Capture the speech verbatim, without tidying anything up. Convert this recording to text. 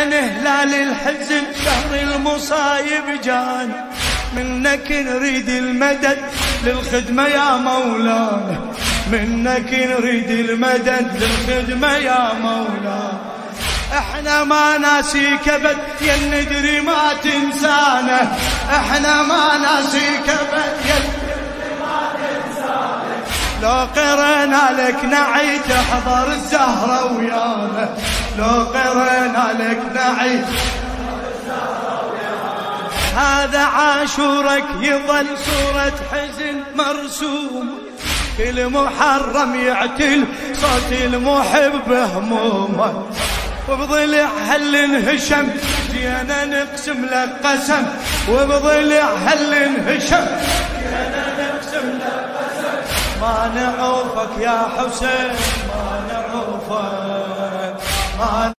من هلال الحزن شهر المصايب جان، منك نريد المدد للخدمة يا مولانا، منك نريد المدد للخدمة يا مولانا. احنا ما ناسيك ابد يا ندري ما تنسانا، احنا ما ناسيك ابد يا ندري ما تنسانا. لو قرنا لك نعي تحضر الزهرة ويانا، لو قرنا لك نعي هذا عاشورك يظل صورة حزن مرسوم، كل محرم يعتل صوت المحب همومه، وبضلع هل انهشم جينا نقسم لك قسم، وبضلع هل انهشم جينا نقسم لك قسم. ما نعوفك يا حسين ما نعوفك ما